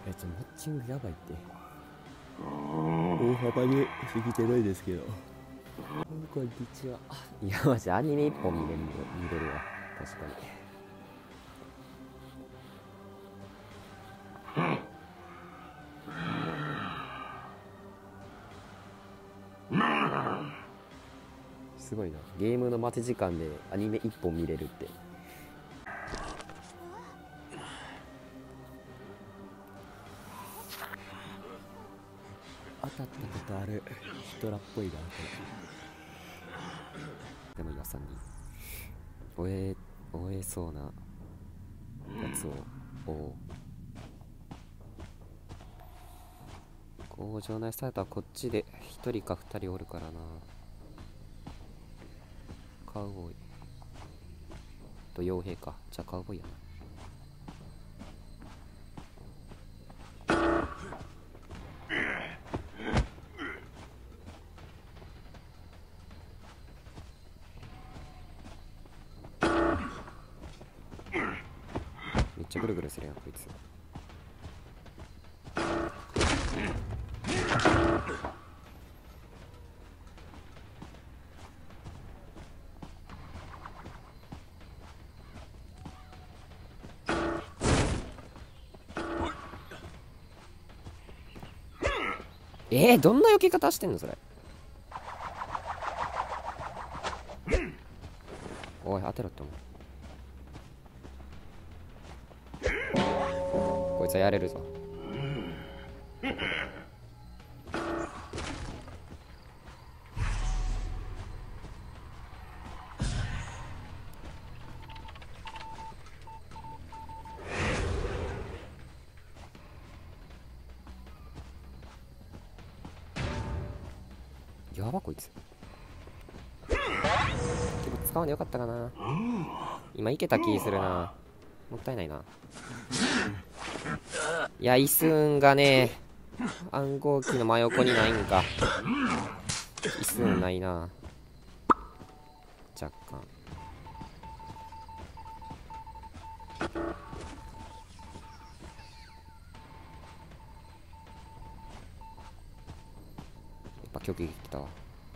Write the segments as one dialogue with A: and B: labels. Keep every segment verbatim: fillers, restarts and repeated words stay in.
A: えちょマッチングやばいって。大幅に過ぎてないですけど。こんにちは。いやマジアニメ一本見れる見れるわ。確かに。すごいな、ゲームの待ち時間でアニメ一本見れるって。当たったことある。ヒトラっぽいなこれ。でも今さんにん終え終えそうなやつを追う。工場内スタートはこっちでひとりかふたりおるからな。カウボーイと傭兵か。じゃあカウボーイやな。めっちゃぐるぐるするやんこいつ。えー、どんな避け方してんのそれ。おい当てろって思う。こいつはやれるぞ。やばこいつ。結構使わんでよかったかな。今いけた気するな。もったいないな。いやイスンがね暗号機の真横にないんか。イスンないな若干。やっぱ極撃きたわ。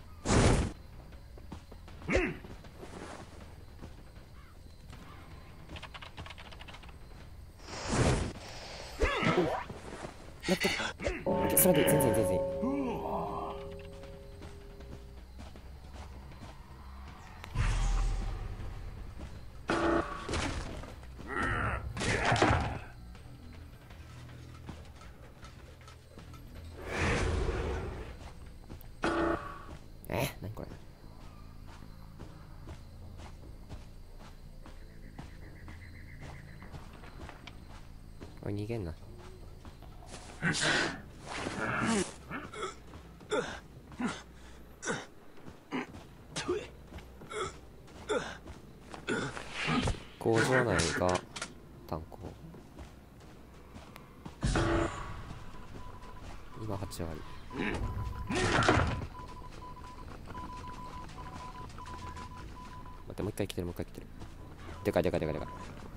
A: やったそれで全然全然いい。えー、何これ。おい逃げんな。工場内が炭鉱。今はちわり。待ってもう一回来てるもう一回来てる。でかいでかいでかいでかい。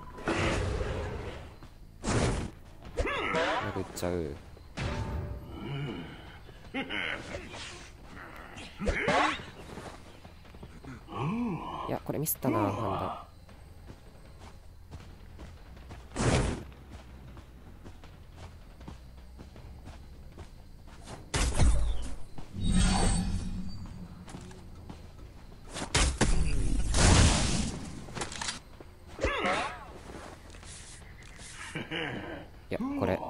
A: 殴っちゃう。いやこれミスったな判断。いやこれ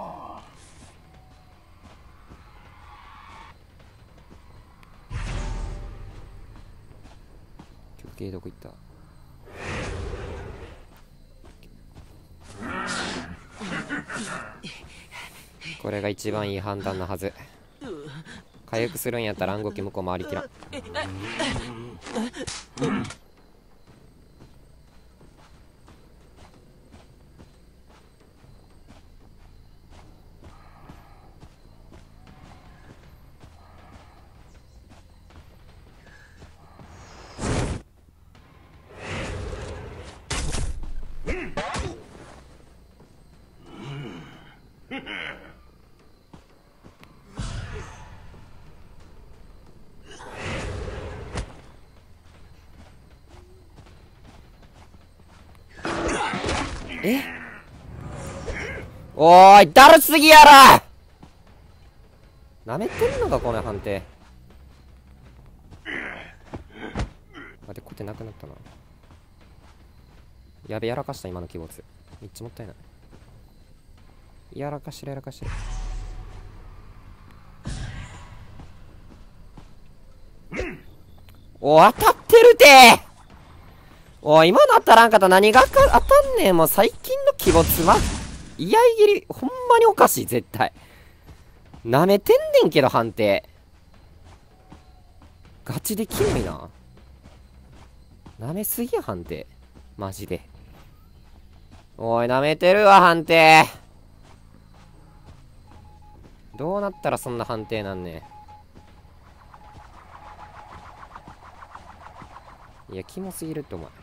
A: 極刑どこ行った。これが一番いい判断なはず。回復するんやったら暗号機向こう回りきらん。 えおーい、だるすぎやろ。なめてんのかこの判定。待って、コテなくなったな。やべ、やらかした今の鬼没。めっちゃもったいない。やらかしてるやらかしてる。おー、当たってるてー。おー、今の当たらんかった何がか当たんねん。もう最近の鬼没ま居合切りほんまにおかしい。絶対なめてんねんけど。判定ガチでキモいな。なめすぎや判定マジで。おい、なめてるわ判定。どうなったらそんな判定なんねん。いやキモすぎるってお前。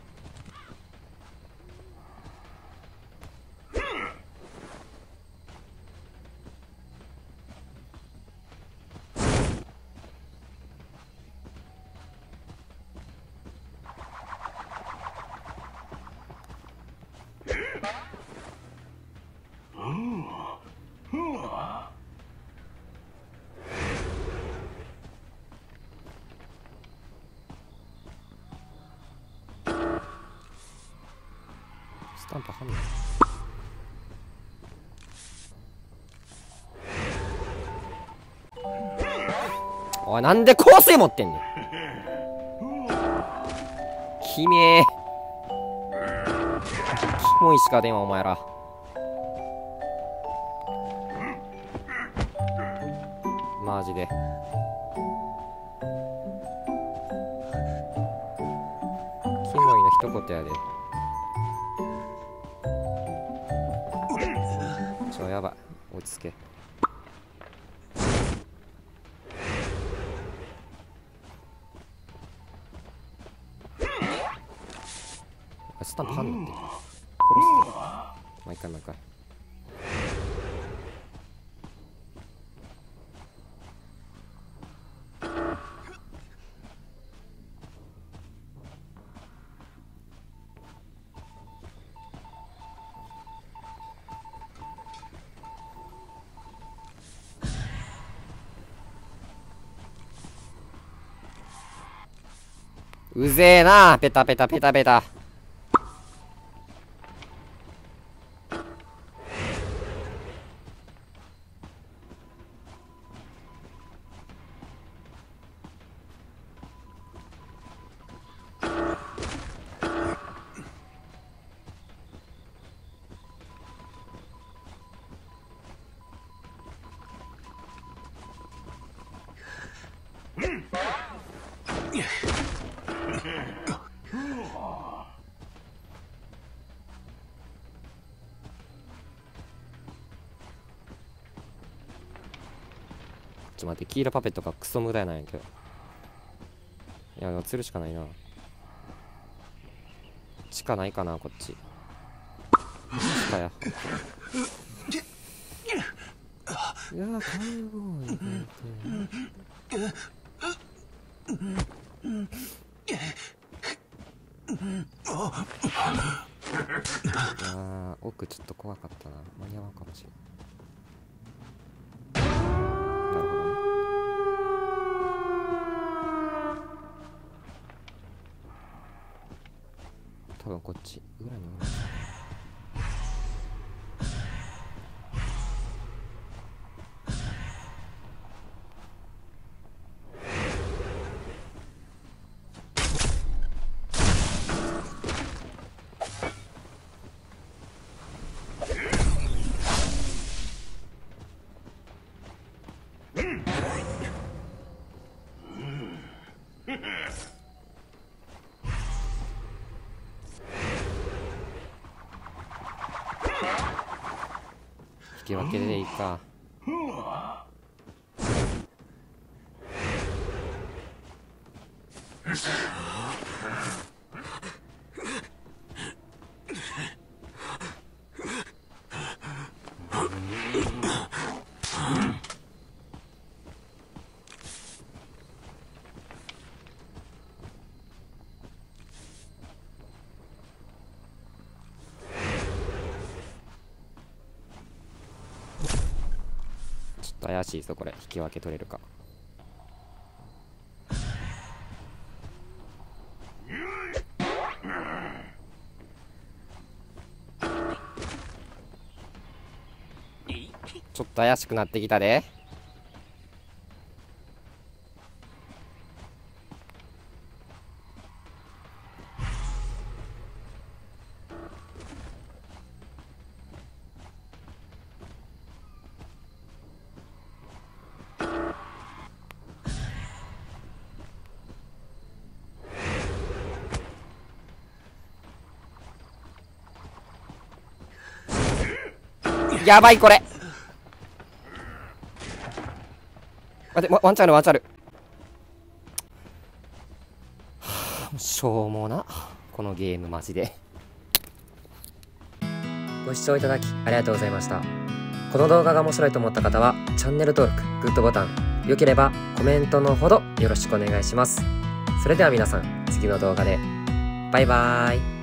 A: スタンプはんない。おい、なんで香水持ってんねん。きめー。キモいしか出んわお前ら。マジでキモいの一言やで。ちょ、やばい、落ち着け。スタンプはんなって殺すぞ。毎回毎回うぜえな。ペタペタペタペタ。ちょっと待って、黄色パペットがクソ無駄やなんやけど。いや、釣るしかないな。地下ないかな、こっち。地下や。いやー、カウボーイあー、奥ちょっと怖かったな。間に合わんかもしれん。なるほどね。多分こっち裏におる。引き分けでいいか。 と怪しいぞこれ。引き分け取れるか。ちょっと怪しくなってきたで。やばいこれ。待って、ワンチャンあるワンチャンある。はあ、しょうもなこのゲームマジで。ご視聴いただきありがとうございました。この動画が面白いと思った方はチャンネル登録、グッドボタン、良ければコメントのほどよろしくお願いします。それでは皆さん、次の動画でバイバーイ。